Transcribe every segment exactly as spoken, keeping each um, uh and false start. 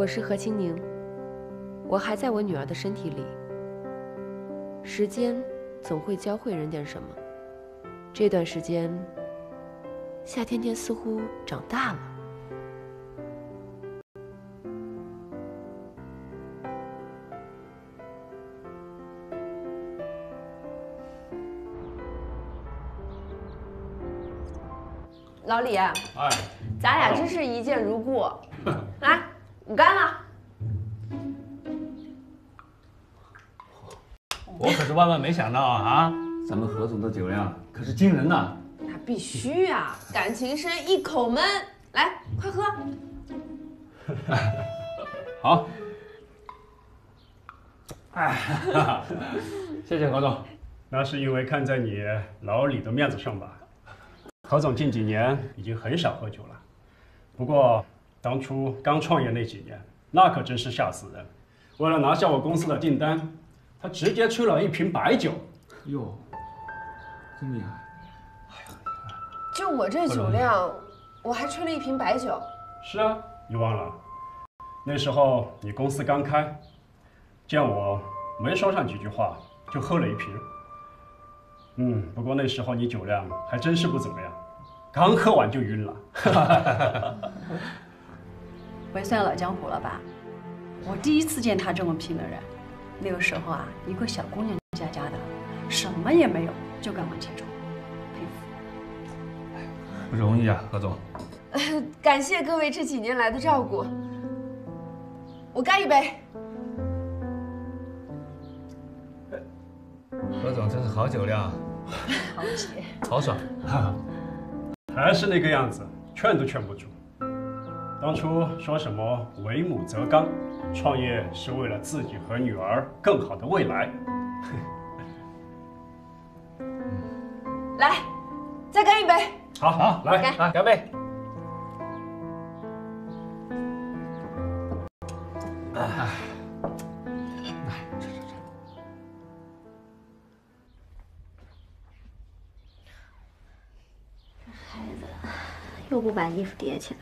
我是何清宁，我还在我女儿的身体里。时间总会教会人点什么。这段时间，夏天天似乎长大了。 老李，哎，咱俩真是一见如故。来，我干了。 我可是万万没想到啊！咱们何总的酒量可是惊人呐！ 那必须啊，感情深一口闷。来，快喝。 好。哎，谢谢何总。 那是因为看在你老李的面子上吧。何总近几年已经很少喝酒了，不过当初刚创业那几年，那可真是吓死人。为了拿下我公司的订单，他直接吹了一瓶白酒。 哟，真厉害！ 就我这酒量，我还吹了一瓶白酒。 是啊，你忘了？那时候你公司刚开，见我没说上几句话，就喝了一瓶。嗯，不过那时候你酒量还真是不怎么样，刚喝完就晕了。 也算老江湖了吧？我第一次见他这么拼的人。那个时候啊，一个小姑娘家家的，什么也没有，就敢往前冲，佩服。 不容易啊，何总。 感谢各位这几年来的照顾。我干一杯。 何总真是好酒量， 好姐， 豪爽。 还是那个样子，劝都劝不住。当初说什么为母则刚，创业是为了自己和女儿更好的未来。 来，再干一杯。 好，好，来， 来，干杯！哎，来，吃吃吃。 孩子又不把衣服叠起来。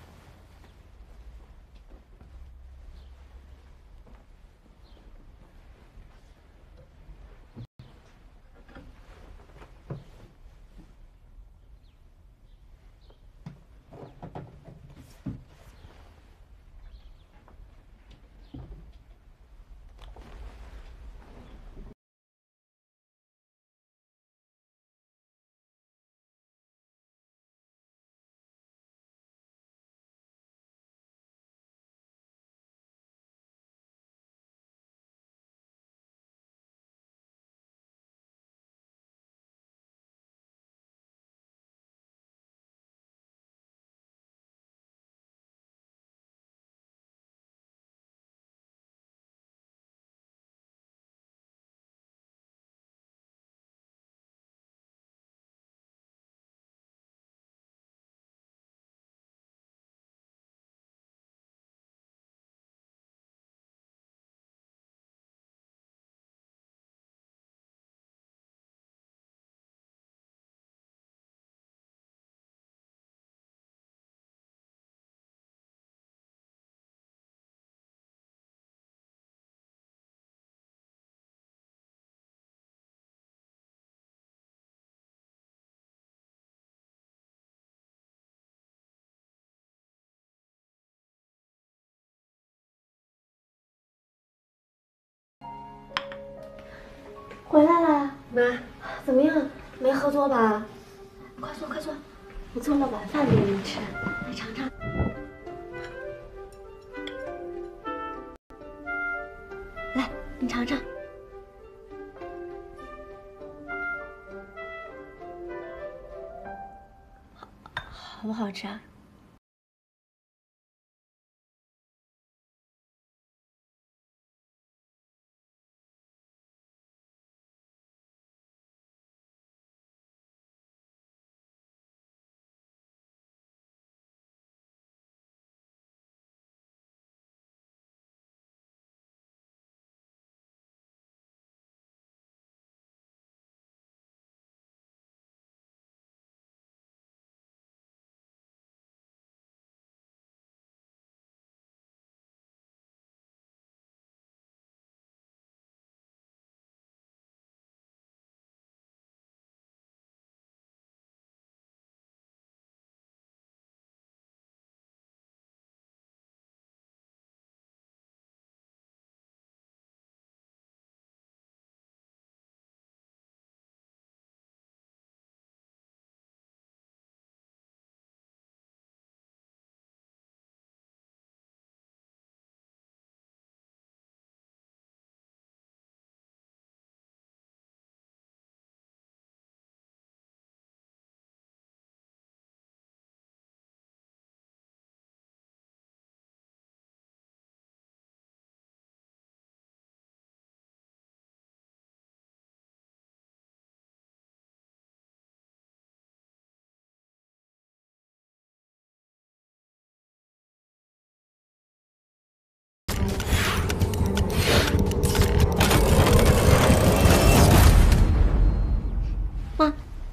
回来了， 妈， 怎么样？没喝多吧？快坐，快坐，我做了晚饭给你吃，你尝尝。来，你尝尝。好不好吃啊？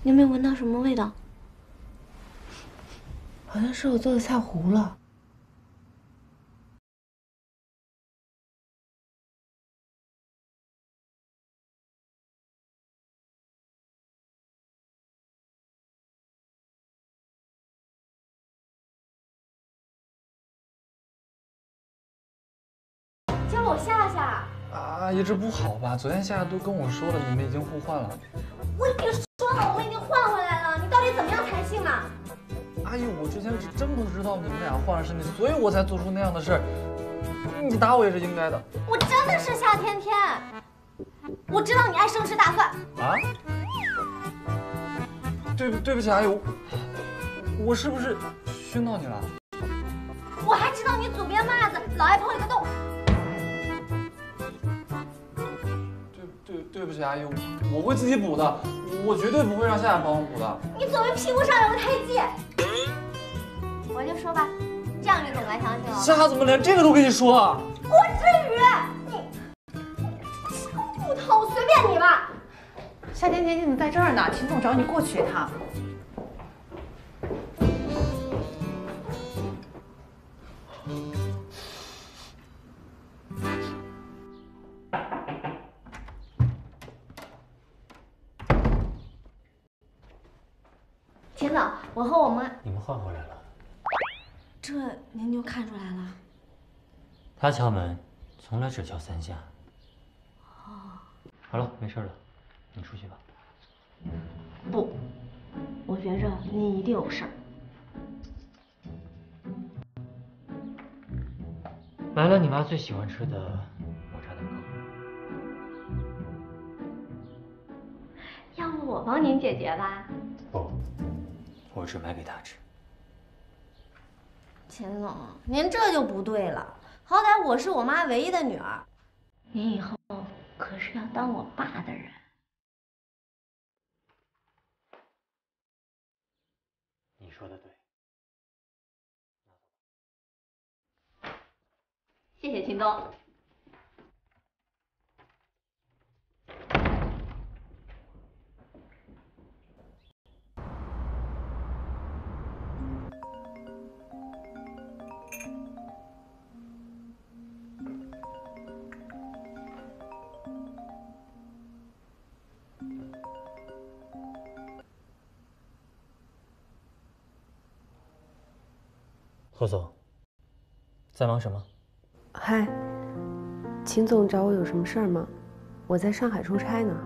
你有没有闻到什么味道？ 好像是我做的菜糊了。 叫我夏夏。 阿姨，这不好吧？昨天夏夏都跟我说了，你们已经互换了。 我已经说了，我们已经换回来了，你到底怎么样才信呢？ 阿姨，我之前是真不知道你们俩换了身体，所以我才做出那样的事儿。你打我也是应该的。 我真的是夏天天，我知道你爱生吃大蒜。 啊？对对不起，阿姨，我我是不是熏到你了？ 我还知道你祖编袜子老爱碰一个洞。 对对对不起，阿姨，我会自己补的，我绝对不会让夏夏帮我补的。 你总为屁股上有个胎记。我就说吧，这样你总该相信了。 夏夏怎么连这个都跟你说啊？ 郭志宇，你不偷随便你吧。 夏天天你怎么在这儿呢？秦总找你过去一趟。 秦总，我和我妈…… 你们换回来了。 这您就看出来了。 他敲门，从来只敲三下。 哦。 好了，没事了，你出去吧。 不，我觉着你一定有事儿。 来了你妈最喜欢吃的抹茶蛋糕。 要不我帮您解决吧？ 不，我只买给她吃。 秦总，您这就不对了。好歹我是我妈唯一的女儿，您以后可是要当我爸的人。 你说的对。 谢谢秦总。 何总，在忙什么？ 嗨，秦总找我有什么事儿吗？我在上海出差呢。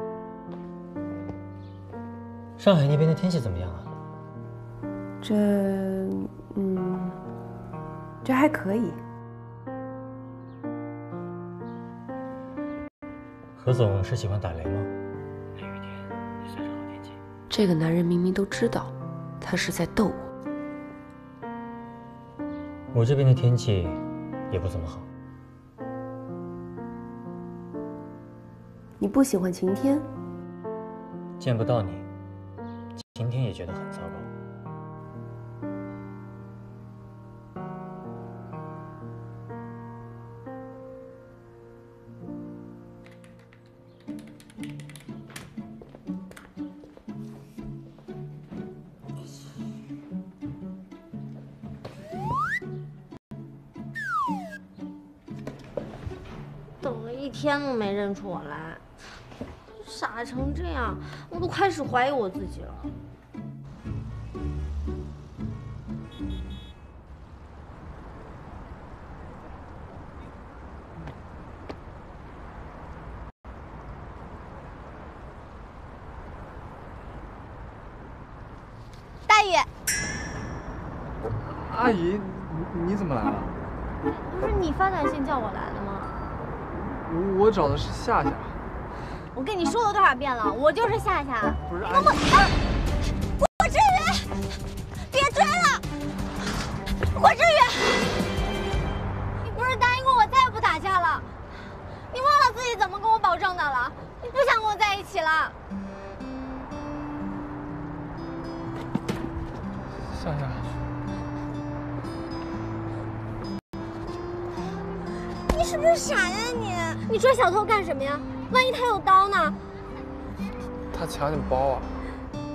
上海那边的天气怎么样啊？ 这，嗯，这还可以。 何总是喜欢打雷吗？雷雨天也算是好天气。 这个男人明明都知道，他是在逗我。 我这边的天气也不怎么好。 你不喜欢晴天？ 见不到你，晴天也觉得很糟糕。 等了一天都没认出我来，傻成这样，我都开始怀疑我自己了。大宇， 阿姨，你你怎么来了？ 不是你发短信叫我来的吗？ 我我找的是夏夏。 我跟你说了多少遍了，我就是夏夏。 不是， 你给我啊！郭志宇，别追了！郭志宇，你不是答应过我再也不打架了？你忘了自己怎么跟我保证的了？你不想跟我在一起了？ 夏夏。 你是不是傻呀你？你追小偷干什么呀？万一他有刀呢？ 他抢你包啊！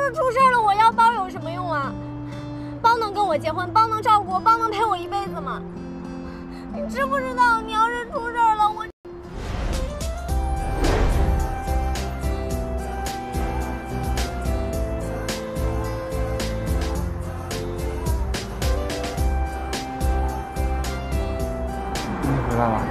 是出事了，我要包有什么用啊？包能跟我结婚，包能照顾我，包能陪我一辈子吗？你知不知道，你要是出事了，我…… 你回来了。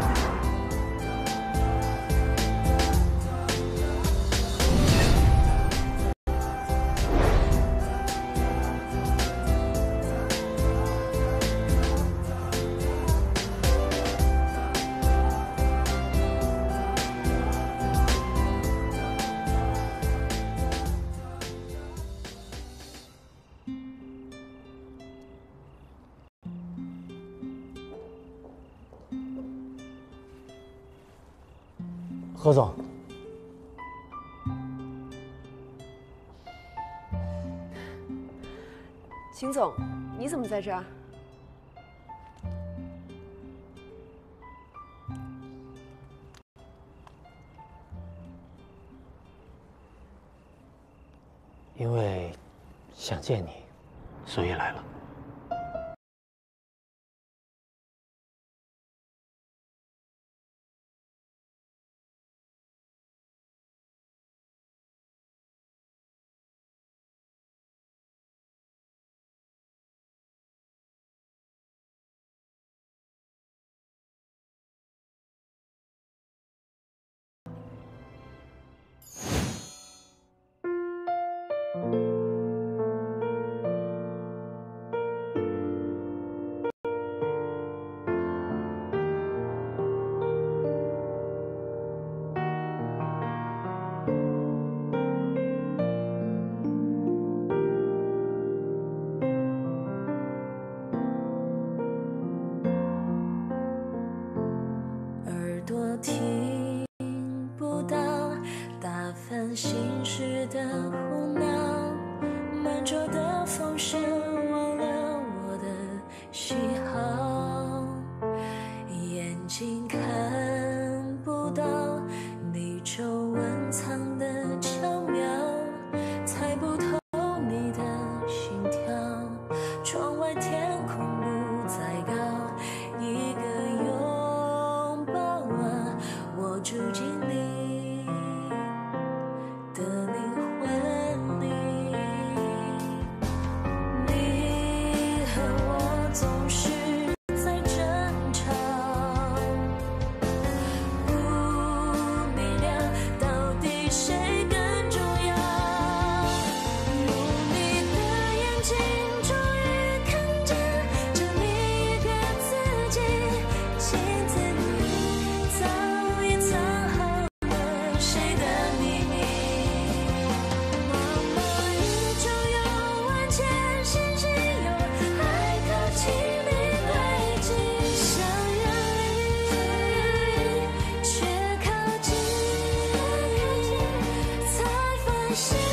何总， 秦总，你怎么在这儿？ 因为想见你，所以来了。 是。